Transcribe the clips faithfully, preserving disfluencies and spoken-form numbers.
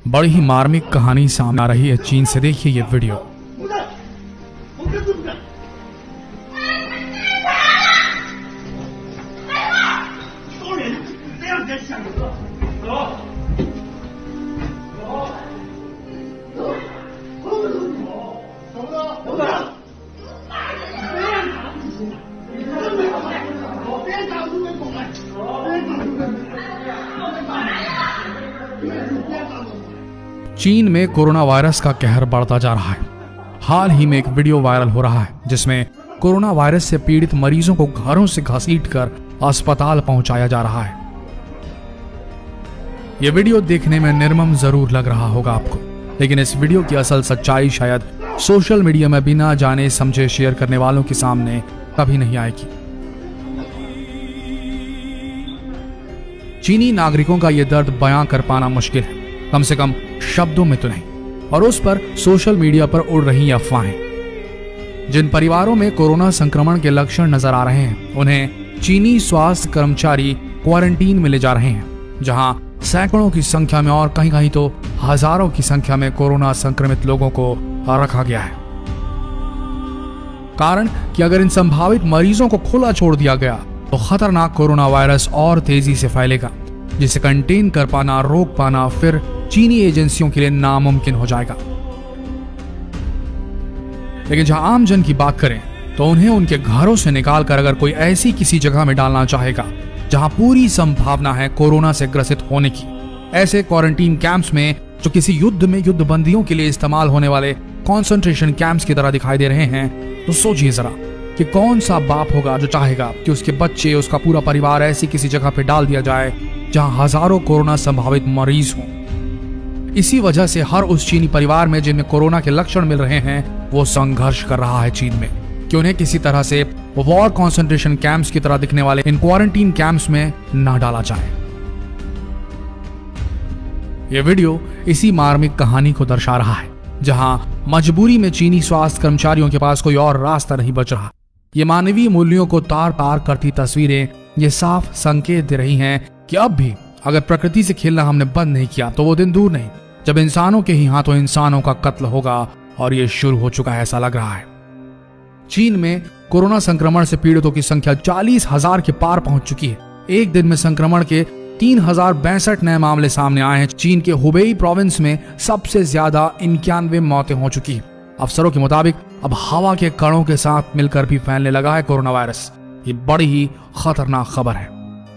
बड़ी ही मार्मिक कहानी सामने आ रही है चीन से। देखिए ये वीडियो। चीन में कोरोना वायरस का कहर बढ़ता जा रहा है। हाल ही में एक वीडियो वायरल हो रहा है जिसमें कोरोना वायरस से पीड़ित मरीजों को घरों से घसीटकर अस्पताल पहुंचाया जा रहा है। यह वीडियो देखने में निर्मम जरूर लग रहा होगा आपको, लेकिन इस वीडियो की असल सच्चाई शायद सोशल मीडिया में बिना जाने समझे शेयर करने वालों के सामने कभी नहीं आएगी। चीनी नागरिकों का यह दर्द बयां कर पाना मुश्किल है, कम से कम शब्दों में तो नहीं। और उस पर सोशल मीडिया पर उड़ रही अफवाहें। जिन परिवारों में कोरोना संक्रमण के लक्षण नजर आ रहे हैं उन्हें चीनी स्वास्थ्य कर्मचारी क्वारंटीन में ले जा रहे हैं, जहां सैकड़ों की संख्या में और कहीं कहीं तो हजारों की संख्या में कोरोना संक्रमित लोगों को रखा गया है। कारण कि अगर इन संभावित मरीजों को खुला छोड़ दिया गया तो खतरनाक कोरोना वायरस और तेजी से फैलेगा, जिसे कंटेन कर पाना, रोक पाना फिर चीनी एजेंसियों के लिए नामुमकिन हो जाएगा। लेकिन जहां आम जन की बात करें तो उन्हें उनके घरों से निकालकर अगर कोई ऐसी किसी जगह में डालना चाहेगा जहां पूरी संभावना है कोरोना से ग्रसित होने की, ऐसे क्वारंटीन कैंप्स में जो किसी युद्ध में युद्ध बंदियों के लिए इस्तेमाल होने वाले कॉन्सेंट्रेशन कैंप्स की तरह दिखाई दे रहे हैं, तो सोचिए जरा कि कौन सा बाप होगा जो चाहेगा कि उसके बच्चे, उसका पूरा परिवार ऐसी किसी जगह पे डाल दिया जाए जहां हजारों कोरोना संभावित मरीज हों। इसी वजह से हर उस चीनी परिवार में जिनमें कोरोना के लक्षण मिल रहे हैं वो संघर्ष कर रहा है चीन में कि उन्हें किसी तरह से वॉर कॉन्सेंट्रेशन कैंप्स की तरह दिखने वाले इन क्वारंटीन कैंप्स में न डाला जाए। यह वीडियो इसी मार्मिक कहानी को दर्शा रहा है, जहां मजबूरी में चीनी स्वास्थ्य कर्मचारियों के पास कोई और रास्ता नहीं बच रहा। ये मानवीय मूल्यों को तार तार करती तस्वीरें ये साफ संकेत दे रही हैं कि अब भी अगर प्रकृति से खेलना हमने बंद नहीं किया तो वो दिन दूर नहीं जब इंसानों के ही हाथों इंसानों का कत्ल होगा, और ये शुरू हो चुका है ऐसा लग रहा है। चीन में कोरोना संक्रमण से पीड़ितों की संख्या चालीस हजार के पार पहुंच चुकी है। एक दिन में संक्रमण के तीन हजार बैसठ नए मामले सामने आए हैं। चीन के हुबेई प्रोविंस में सबसे ज्यादा इक्यानवे मौतें हो चुकी है। अफसरों के मुताबिक अब हवा के कणों के साथ मिलकर भी फैलने लगा है कोरोना वायरस। ये बड़ी ही खतरनाक खबर है।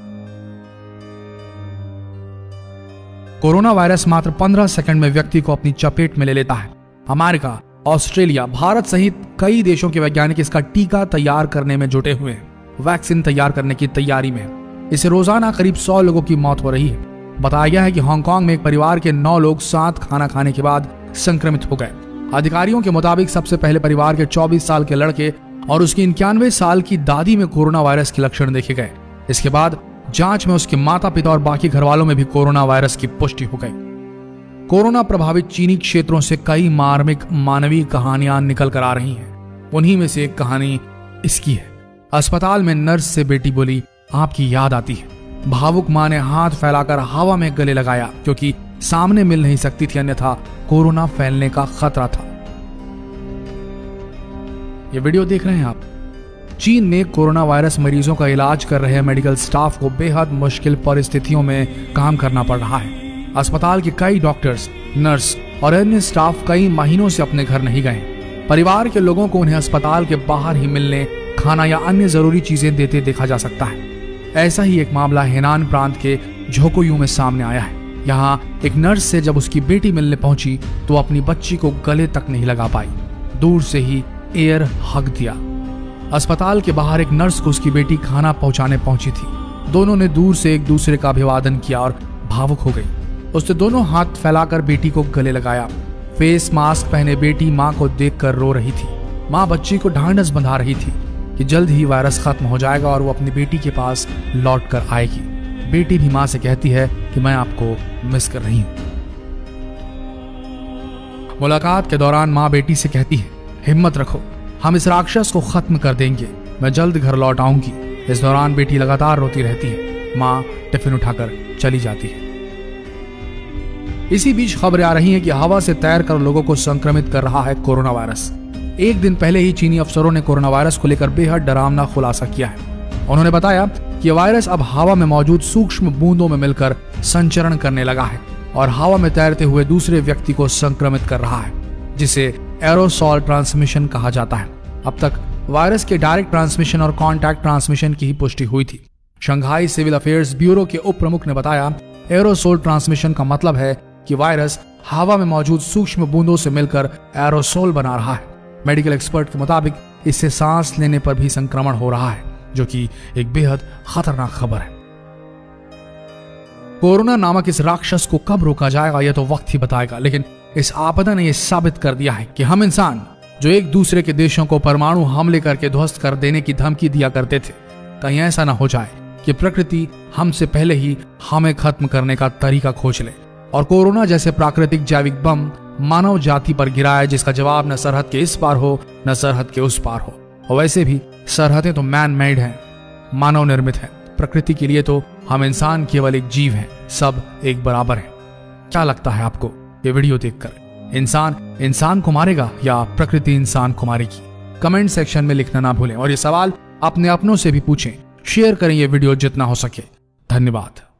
कोरोना वायरस मात्र पंद्रह सेकंड में व्यक्ति को अपनी चपेट में ले लेता है। अमेरिका, ऑस्ट्रेलिया, भारत सहित कई देशों के वैज्ञानिक इसका टीका तैयार करने में जुटे हुए हैं, वैक्सीन तैयार करने की तैयारी में। इससे रोजाना करीब सौ लोगों की मौत हो रही है। बताया गया है कि हांगकांग में एक परिवार के नौ लोग साथ खाना खाने के बाद संक्रमित हो गए। अधिकारियों के मुताबिक सबसे पहले परिवार के चौबीस साल के लड़के और उसकी इक्यानवे साल की दादी में कोरोना वायरस के लक्षण देखे गए। इसके बाद जांच में उसके माता पिता और बाकी घरवालों में भी कोरोना वायरस की पुष्टि हो गई। कोरोना प्रभावित चीनी क्षेत्रों से कई मार्मिक मानवीय कहानियां निकल कर आ रही हैं। उन्हीं में से एक कहानी इसकी है। अस्पताल में नर्स से बेटी बोली, आपकी याद आती है। भावुक मां ने हाथ फैलाकर हवा में गले लगाया क्योंकि सामने मिल नहीं सकती थी, अन्यथा कोरोना फैलने का खतरा था। ये वीडियो देख रहे हैं आप। चीन में कोरोना वायरस मरीजों का इलाज कर रहे मेडिकल स्टाफ को बेहद मुश्किल परिस्थितियों में काम करना पड़ रहा है। अस्पताल के कई डॉक्टर्स, नर्स और अन्य स्टाफ कई महीनों से अपने घर नहीं गए। परिवार के लोगों को उन्हें अस्पताल के बाहर ही मिलने, खाना या अन्य जरूरी चीजें देते देखा जा सकता है। ऐसा ही एक मामला हेनान प्रांत के झोकोयू में सामने आया है। यहाँ एक नर्स से जब उसकी बेटी मिलने पहुंची तो अपनी बच्ची को गले तक नहीं लगा पाई, दूर से ही एयर हग दिया। अस्पताल के बाहर एक नर्स को उसकी बेटी खाना पहुंचाने पहुंची थी। दोनों ने दूर से एक दूसरे का अभिवादन किया और भावुक हो गई। उसने दोनों हाथ फैलाकर बेटी को गले लगाया। फेस मास्क पहने बेटी मां को देखकर रो रही थी। मां बच्ची को ढांढस बंधा रही थी कि जल्द ही वायरस खत्म हो जाएगा और वो अपनी बेटी के पास लौट कर आएगी। बेटी भी मां से कहती है कि मैं आपको मिस कर रही हूं। मुलाकात के दौरान मां बेटी से कहती है, हिम्मत रखो, हम इस राक्षस को खत्म कर देंगे, मैं जल्द घर लौट आऊंगी। इस दौरान बेटी लगातार रोती रहती है। मां टिफिन उठाकर चली जाती है। इसी बीच खबरें आ रही हैं कि हवा से तैर कर लोगों को संक्रमित कर रहा है कोरोना वायरस। एक दिन पहले ही चीनी अफसरों ने कोरोना वायरस को लेकर बेहद डरावना खुलासा किया है। उन्होंने बताया कि वायरस अब हवा में मौजूद सूक्ष्म बूंदों में मिलकर संचरण करने लगा है और हवा में तैरते हुए दूसरे व्यक्ति को संक्रमित कर रहा है, जिसे एरोसॉल ट्रांसमिशन कहा जाता है। अब तक वायरस के डायरेक्ट ट्रांसमिशन और कॉन्टैक्ट ट्रांसमिशन की ही पुष्टि हुई थी। शंघाई सिविल अफेयर्स ब्यूरो के उप प्रमुख ने बताया, एरोसोल ट्रांसमिशन का मतलब है कि वायरस हवा में मौजूद सूक्ष्म बूंदों से मिलकर एरोसोल बना रहा है। मेडिकल एक्सपर्ट के मुताबिक इससे सांस लेने पर भी संक्रमण हो रहा है, जो कि एक बेहद खतरनाक खबर है। कोरोना नामक इस राक्षस को कब रोका जाएगा यह तो वक्त ही बताएगा, लेकिन इस आपदा ने यह साबित कर दिया है कि हम इंसान जो एक दूसरे के देशों को परमाणु हमले करके ध्वस्त कर देने की धमकी दिया करते थे, कहीं ऐसा ना हो जाए कि प्रकृति हमसे पहले ही हमें खत्म करने का तरीका खोज ले और कोरोना जैसे प्राकृतिक जैविक बम मानव जाति पर गिराए, जिसका जवाब न सरहद के इस पार हो न सरहद के उस पार हो। और वैसे भी सरहदें तो मैन मेड हैं, मानव निर्मित हैं। प्रकृति के लिए तो हम इंसान केवल एक जीव हैं, सब एक बराबर हैं। क्या लगता है आपको ये वीडियो देखकर? इंसान इंसान को मारेगा या प्रकृति इंसान को मारेगी? कमेंट सेक्शन में लिखना ना भूलें और ये सवाल अपने अपनों से भी पूछें। शेयर करें ये वीडियो जितना हो सके। धन्यवाद।